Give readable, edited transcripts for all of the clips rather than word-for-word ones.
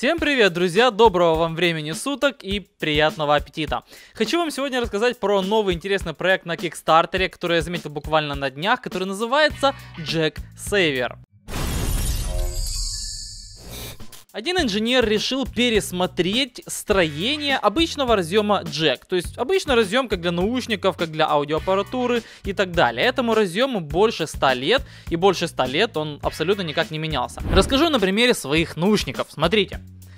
Всем привет, друзья! Доброго вам времени суток и приятного аппетита! Хочу вам сегодня рассказать про новый интересный проект на Kickstarter, который я заметил буквально на днях, который называется Jack Saver. Один инженер решил пересмотреть строение обычного разъема Jack. То есть обычный разъем как для наушников, как для аудиоаппаратуры и так далее. Этому разъему больше 100 лет, и больше 100 лет он абсолютно никак не менялся. Расскажу на примере своих наушников. Смотрите.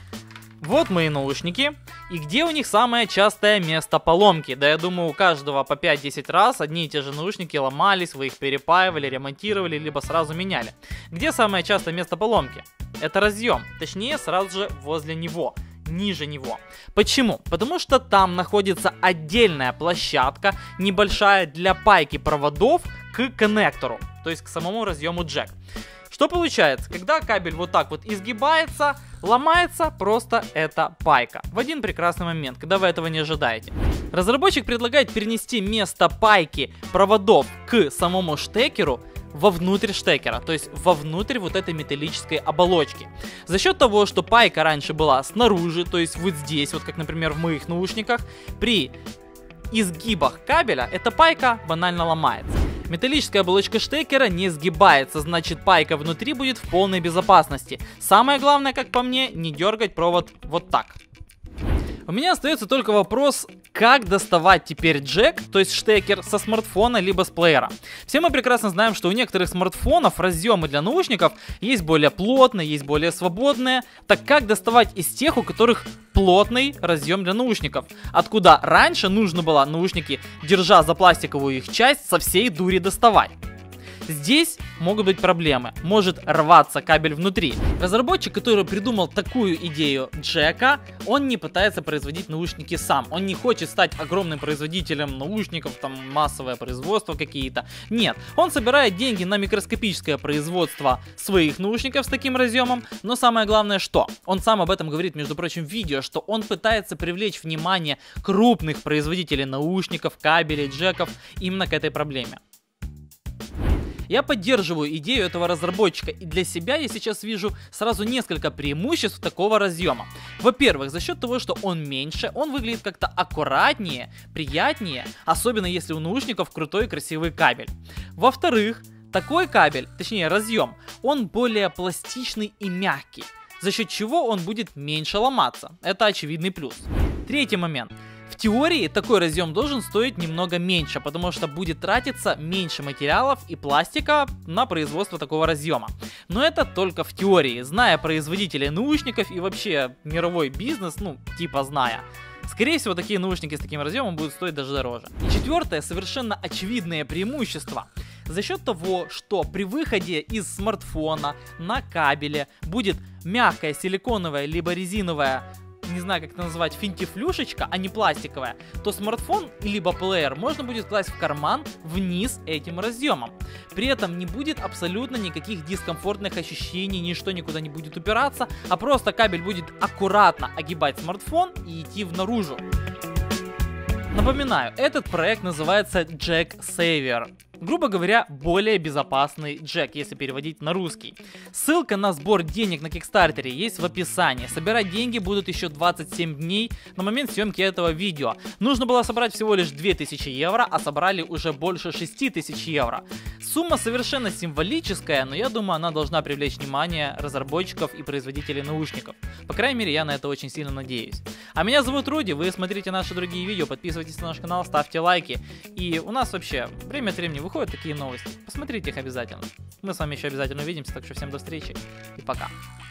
Вот мои наушники, и где у них самое частое место поломки? Да я думаю, у каждого по 5-10 раз одни и те же наушники ломались, вы их перепаивали, ремонтировали, либо сразу меняли. Где самое частое место поломки? Это разъем, точнее сразу же возле него, ниже него. Почему? Потому что там находится отдельная площадка, небольшая, для пайки проводов к коннектору, то есть к самому разъему Jack. Что получается? Когда кабель вот так вот изгибается, ломается просто эта пайка. В один прекрасный момент, когда вы этого не ожидаете. Разработчик предлагает перенести место пайки проводов к самому штекеру вовнутрь штекера, то есть вовнутрь вот этой металлической оболочки. За счет того, что пайка раньше была снаружи, то есть вот здесь, вот как, например, в моих наушниках, при изгибах кабеля эта пайка банально ломается. Металлическая оболочка штекера не сгибается, значит пайка внутри будет в полной безопасности. Самое главное, как по мне, не дергать провод вот так. У меня остается только вопрос, как доставать теперь джек, то есть штекер, со смартфона либо с плеера. Все мы прекрасно знаем, что у некоторых смартфонов разъемы для наушников есть более плотные, есть более свободные. Так как доставать из тех, у которых плотный разъем для наушников? Откуда раньше нужно было наушники, держа за пластиковую их часть, со всей дури доставать? Здесь могут быть проблемы, может рваться кабель внутри. Разработчик, который придумал такую идею джека, он не пытается производить наушники сам. Он не хочет стать огромным производителем наушников, там массовое производство какие-то. Нет, он собирает деньги на микроскопическое производство своих наушников с таким разъемом. Но самое главное, что? Он сам об этом говорит, между прочим, в видео, что он пытается привлечь внимание крупных производителей наушников, кабелей, джеков именно к этой проблеме. Я поддерживаю идею этого разработчика, и для себя я сейчас вижу сразу несколько преимуществ такого разъема. Во-первых, за счет того, что он меньше, он выглядит как-то аккуратнее, приятнее, особенно если у наушников крутой красивый кабель. Во-вторых, такой кабель, точнее разъем, он более пластичный и мягкий, за счет чего он будет меньше ломаться. Это очевидный плюс. Третий момент. В теории такой разъем должен стоить немного меньше, потому что будет тратиться меньше материалов и пластика на производство такого разъема. Но это только в теории, зная производителей наушников и вообще мировой бизнес, типа зная. Скорее всего, такие наушники с таким разъемом будут стоить даже дороже. И четвертое, совершенно очевидное преимущество. За счет того, что при выходе из смартфона на кабеле будет мягкая силиконовая либо резиновая, не знаю, как это назвать, финтифлюшечка, а не пластиковая, то смартфон либо плеер можно будет класть в карман вниз этим разъемом. При этом не будет абсолютно никаких дискомфортных ощущений, ничто никуда не будет упираться, а просто кабель будет аккуратно огибать смартфон и идти наружу. Напоминаю, этот проект называется Jack Saver. Грубо говоря, более безопасный джек, если переводить на русский. Ссылка на сбор денег на Kickstarter есть в описании. Собирать деньги будут еще 27 дней на момент съемки этого видео. Нужно было собрать всего лишь 2000 евро, а собрали уже больше 6000 евро. Сумма совершенно символическая, но я думаю, она должна привлечь внимание разработчиков и производителей наушников. По крайней мере, я на это очень сильно надеюсь. А меня зовут Руди, вы смотрите наши другие видео, подписывайтесь на наш канал, ставьте лайки. И у нас вообще время от времени выходят такие новости. Посмотрите их обязательно. Мы с вами еще обязательно увидимся, так что всем до встречи и пока.